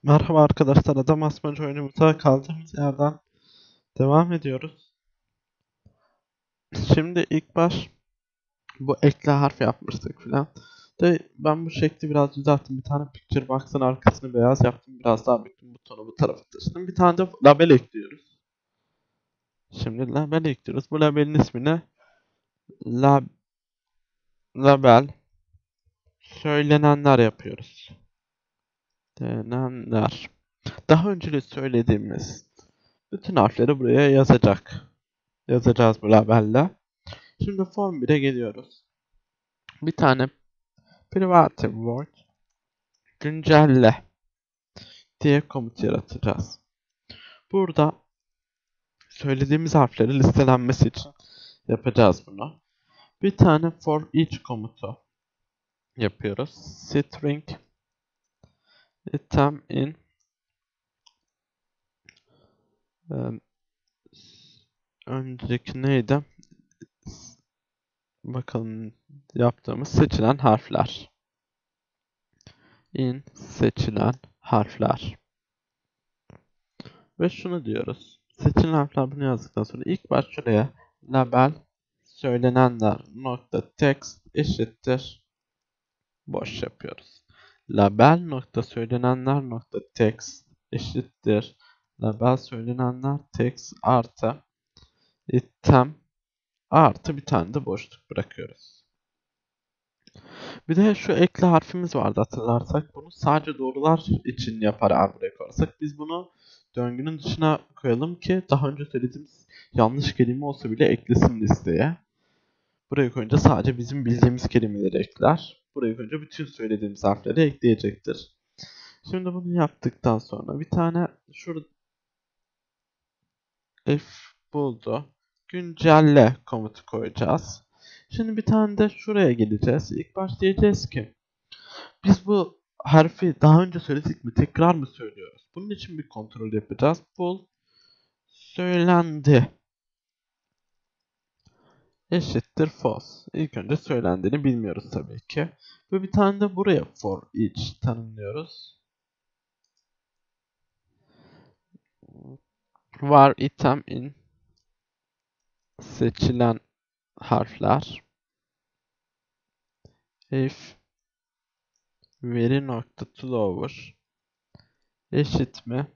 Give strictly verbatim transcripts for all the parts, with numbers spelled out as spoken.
Merhaba arkadaşlar, Adam Asmancı oyunumuza kaldığımız yerden devam ediyoruz. Şimdi ilk baş bu ekle harf yapmıştık filan. De ben bu şekli biraz düzelttim. Bir tane picture box'ın arkasını beyaz yaptım. Biraz daha büyüttüm. Butonu bu tarafa taşıdım. Bir tane de label ekliyoruz. Şimdi label ekliyoruz. Bu labelin ismini lab label söylenenler yapıyoruz. Söylenenler. Daha önce de söylediğimiz bütün harfleri buraya yazacak. Yazacağız bu labelle. Şimdi form bire geliyoruz. Bir tane private word güncelle diye komut yaratacağız. Burada söylediğimiz harfleri listelenmesi için yapacağız bunu. Bir tane for each komutu yapıyoruz. String item in um, önceki neydi? Bakalım yaptığımız seçilen harfler. In seçilen harfler. Ve şunu diyoruz. Seçilen harfler bunu yazdıktan sonra ilk baş şuraya label söylenenler nokta text eşittir boş yapıyoruz. Label nokta söylenenler nokta text eşittir label söylenenler text artı item artı bir tane de boşluk bırakıyoruz. Bir de şu ekle harfimiz vardı hatırlarsak. Bunu sadece doğrular için yapar eğer buraya koyarsak. Biz bunu döngünün dışına koyalım ki daha önce söylediğimiz yanlış kelime olsa bile eklesin listeye. Buraya koyunca sadece bizim bildiğimiz kelimeleri ekler. Buraya koyunca bütün söylediğimiz harfleri ekleyecektir. Şimdi bunu yaptıktan sonra bir tane şurada if buldu. Güncelle komutu koyacağız. Şimdi bir tane de şuraya geleceğiz. İlk baş diyeceğiz ki biz bu harfi daha önce söyledik mi? Tekrar mı söylüyoruz? Bunun için bir kontrol yapacağız. Bul söylendi eşittir false. İlk önce söylendiğini bilmiyoruz tabii ki. Ve bir tane de buraya for each tanımlıyoruz. Var item in seçilen harfler. If veri nokta lower eşit mi?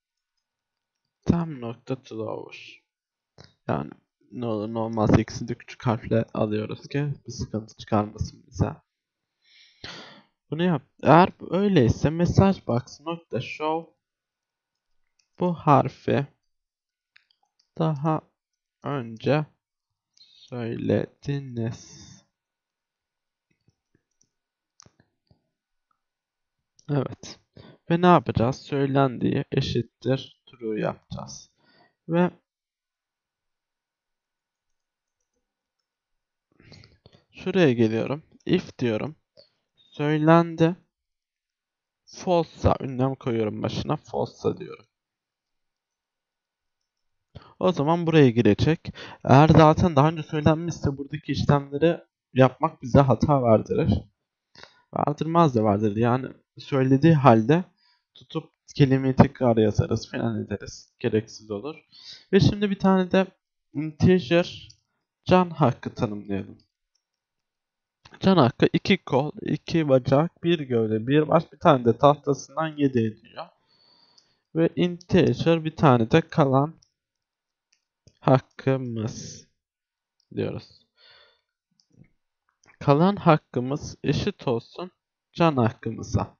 Tam nokta lower. Yani ne olur ne olmaz ikisini de küçük harfle alıyoruz ki bir sıkıntı çıkarmasın bize. Bunu yap. Eğer öyleyse message box nokta show bu harfi daha önce söylediniz. Evet. Ve ne yapacağız? Söylendiği eşittir true yapacağız. Ve şuraya geliyorum. If diyorum. Söylendi. False'sa ünlem koyuyorum başına. False'sa diyorum. O zaman buraya girecek. Eğer zaten daha önce söylenmişse buradaki işlemleri yapmak bize hata verdirir. Vardırmaz da vardırır. Yani söylediği halde tutup kelimeyi tekrar yazarız falan ederiz. Gereksiz olur. Ve şimdi bir tane de integer can hakkı tanımlayalım. Can hakkı iki kol, iki bacak, bir gövde, bir baş, bir tane de tahtasından yedi ediyor. Ve integer bir tane de kalan hakkımız diyoruz. Kalan hakkımız eşit olsun can hakkımıza.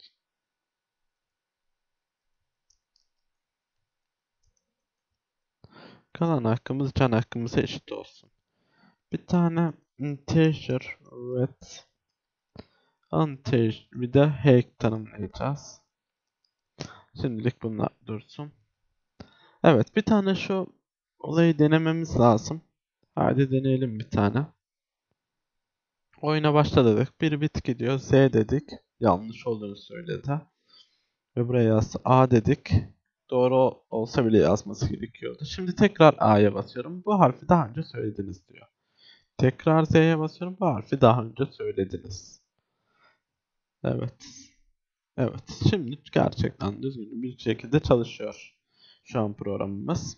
Kalan hakkımız can hakkımıza eşit olsun. Bir tane integer with integer bir de hack tanımlayacağız. Şimdilik bunlar dursun. Evet, bir tane şu olayı denememiz lazım. Hadi deneyelim bir tane. Oyuna başladık. Bir bit gidiyor. Z dedik. Yanlış olduğunu söyledi. Ve buraya yaz A dedik. Doğru olsa bile yazması gerekiyordu. Şimdi tekrar A'ya basıyorum. Bu harfi daha önce söylediniz diyor. Tekrar Z'ye basıyorum. Bu harfi daha önce söylediniz. Evet. Evet, şimdi gerçekten düzgün bir şekilde çalışıyor şu an programımız.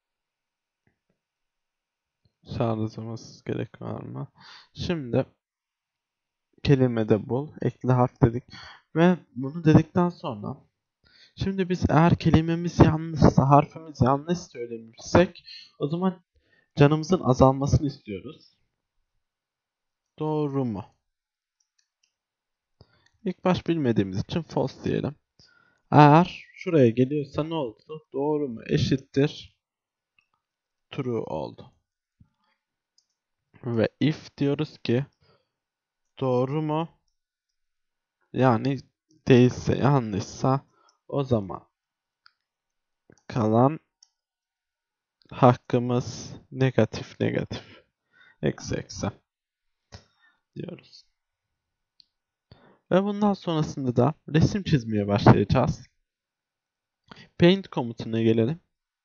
Şarjımız gerek var mı? Şimdi kelimede bul, ekle harf dedik ve bunu dedikten sonra şimdi biz eğer kelimemiz yanlışsa, harfimiz yanlış söylemişsek o zaman canımızın azalmasını istiyoruz. Doğru mu? İlk baş bilmediğimiz için false diyelim. Eğer şuraya geliyorsa ne oldu? Doğru mu? Eşittir true oldu. Ve if diyoruz ki doğru mu? Yani değilse, yanlışsa o zaman kalan hakkımız negatif negatif. Eksi eksi diyoruz. Ve bundan sonrasında da resim çizmeye başlayacağız. Paint komutuna gelelim.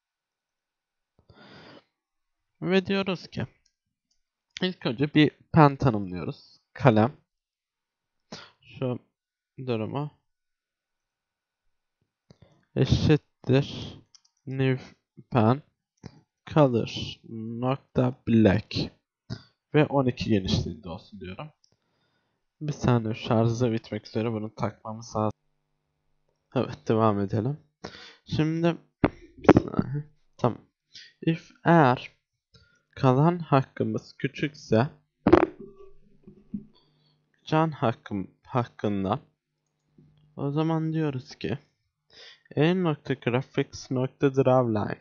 Ve diyoruz ki ilk önce bir pen tanımlıyoruz. Kalem. Şu durumu eşittir new pen color nokta black ve on iki genişliğinde olsun diyorum. Bir saniye, şarjı bitmek üzere, bunu takmamız lazım. Evet, devam edelim. Şimdi bir saniye. Tamam. If eğer kalan hakkımız küçükse can hakkım hakkında o zaman diyoruz ki a.graphics.drawline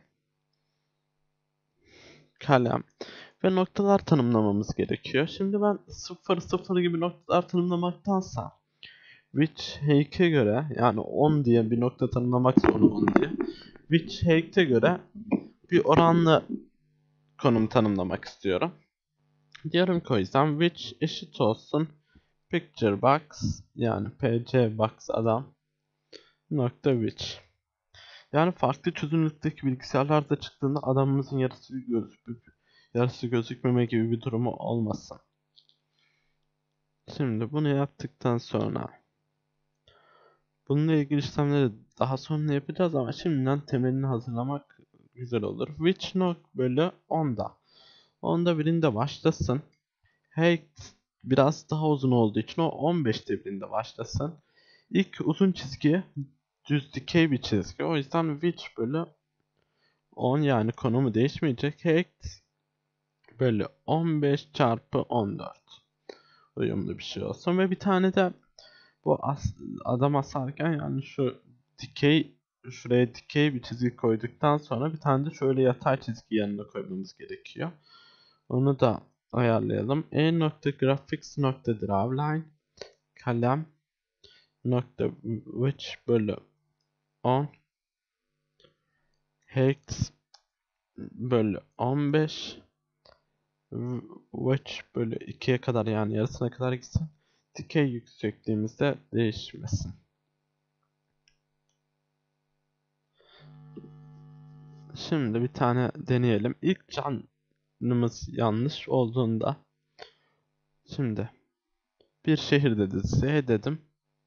kalem ve noktalar tanımlamamız gerekiyor. Şimdi ben sıfır sıfır gibi noktalar tanımlamaktansa which height'e göre, yani on diye bir nokta tanımlamak sonra on diye which height'e göre bir oranlı konum tanımlamak istiyorum. Diyorum ki o yüzden which eşit olsun picture box, yani pc box adam nokta which. Yani farklı çözünürlükteki bilgisayarlarda çıktığında adamımızın yarısı gözüküp yarısı gözükmeme gibi bir durumu olmasın. Şimdi bunu yaptıktan sonra bununla ilgili işlemleri daha sonra yapacağız ama şimdiden temelini hazırlamak güzel olur. Which nok bölü onda. Onda birinde başlasın. Height biraz daha uzun olduğu için o on beşte birinde başlasın. İlk uzun çizgi düz dikey bir çizgi. O yüzden which bölü on, yani konumu değişmeyecek. Height bölü on beş çarpı on dört. Uyumlu bir şey olsun ve bir tane de bu as adam asarken, yani şu dikey, şuraya dikey bir çizgi koyduktan sonra bir tane de şöyle yatay çizgi yanına koymamız gerekiyor. Onu da ayarlayalım. E nokta graphics nokta drawline kalem nokta which bölü on height bölü on beş which bölü ikiye kadar, yani yarısına kadar gitsin. Dikey yüksekliğimizde değişmesin. Şimdi bir tane deneyelim. İlk canımız yanlış olduğunda şimdi bir şehir dedi. Z dedim.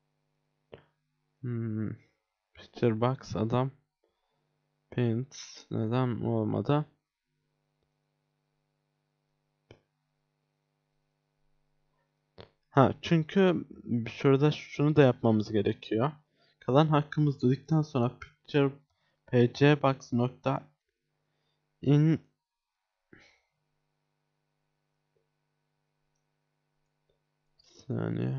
Hmm. Picture box adam paint neden olmadı? Ha, çünkü şurada şunu da yapmamız gerekiyor. Kalan hakkımız dedikten sonra picture pc box nokta in saniye.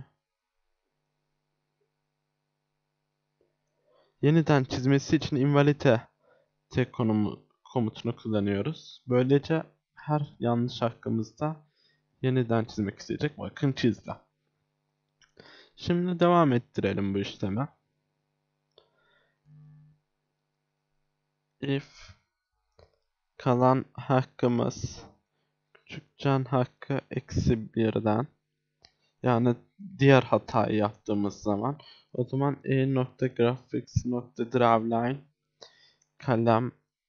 Yeniden çizmesi için invalide tek konumu komutunu kullanıyoruz. Böylece her yanlış hakkımızda yeniden çizmek isteyecek. Bakın çizdi. Şimdi devam ettirelim bu işlemi. If kalan hakkımız küçük can hakkı eksi birden, yani diğer hatayı yaptığımız zaman o zaman e nokta graphics nokta drawline kalem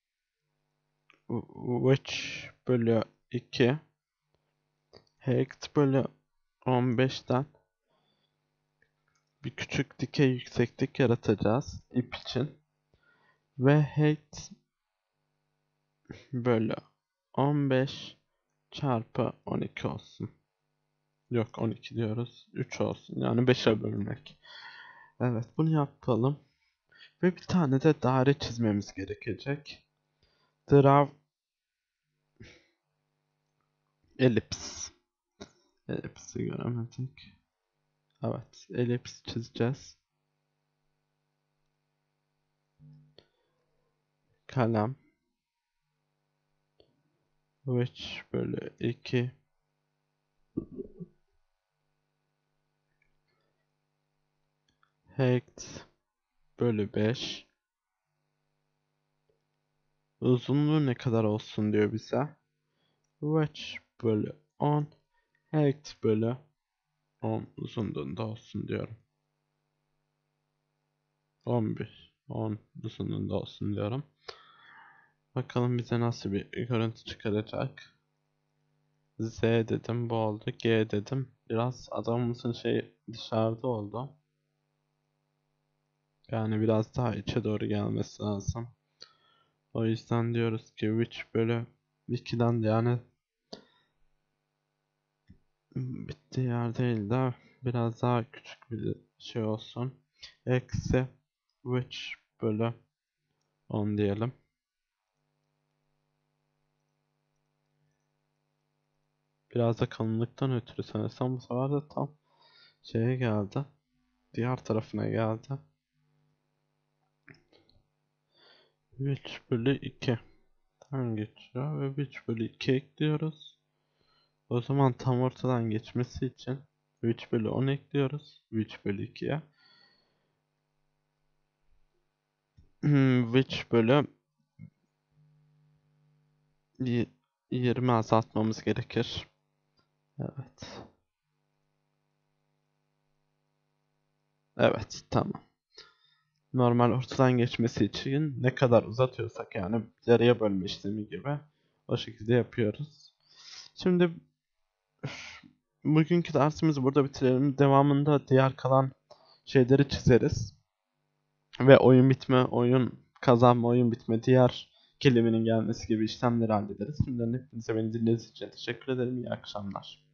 which bölü iki height bölü on beşten bir küçük dikey yükseklik yaratacağız ip için. Ve height bölü on beş çarpı on iki olsun. Yok, on iki diyoruz. üç olsun. Yani beşe bölmek. Evet, bunu yapalım. Ve bir tane de daire çizmemiz gerekecek. Draw elips. Elipsi göremedik. Evet, elips çizeceğiz. Kalem. Which bölü iki. Height bölü beş. Uzunluğu ne kadar olsun diyor bize. Which bölü on. Height bölü on uzunluğunda olsun diyorum. on bir. on uzunluğunda olsun diyorum. Bakalım bize nasıl bir görüntü çıkaracak. Z dedim, bu oldu. G dedim. Biraz adamımızın şey dışarıda oldu. Yani biraz daha içe doğru gelmesi lazım. O yüzden diyoruz ki üç bölü ikiden de yani bittiği yer değil de biraz daha küçük bir şey olsun. Eksi üç bölü on diyelim. Biraz da kalınlıktan ötürü sanırsam bu sefer de tam şeye geldi. Diğer tarafına geldi. üç bölü iki geçiyor ve üç bölü iki ekliyoruz. O zaman tam ortadan geçmesi için üç bölü on ekliyoruz. üç bölü ikiye. üç bölü yirmi azaltmamız gerekir. Evet. Evet, tamam. Normal ortadan geçmesi için ne kadar uzatıyorsak yani yarıya bölme işlemi gibi o şekilde yapıyoruz. Şimdi bugünkü dersimizi burada bitirelim. Devamında diğer kalan şeyleri çizeriz. Ve oyun bitme, oyun kazanma, oyun bitme, diğer kelimenin gelmesi gibi işlemleri hallederiz. Şimdiden hepinize beni dinlediğiniz için teşekkür ederim. İyi akşamlar.